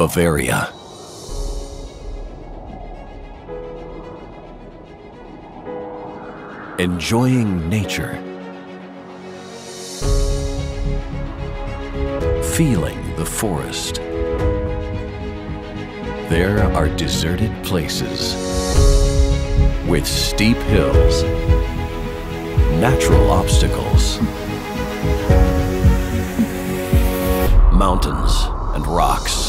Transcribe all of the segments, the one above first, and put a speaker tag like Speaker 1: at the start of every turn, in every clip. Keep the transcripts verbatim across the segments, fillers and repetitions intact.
Speaker 1: Bavaria. Enjoying nature. Feeling the forest. There are deserted places with steep hills, natural obstacles, mountains and rocks.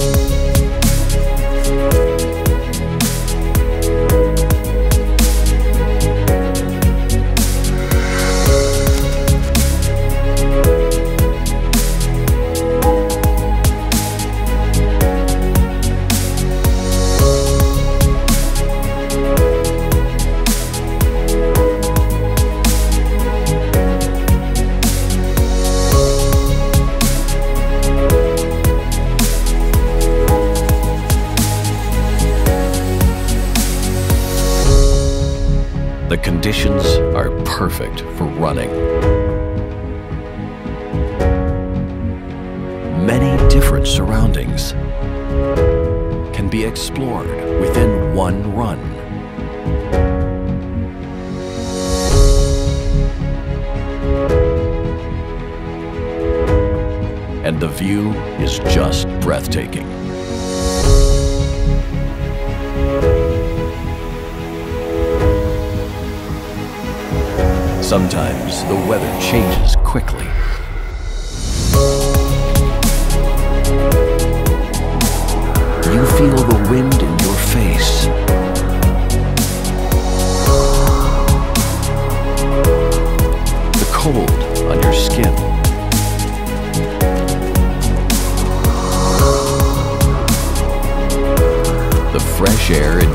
Speaker 1: The conditions are perfect for running. Many different surroundings can be explored within one run. And the view is just breathtaking. Sometimes the weather changes quickly. You feel the wind in your face. The cold on your skin. The fresh air in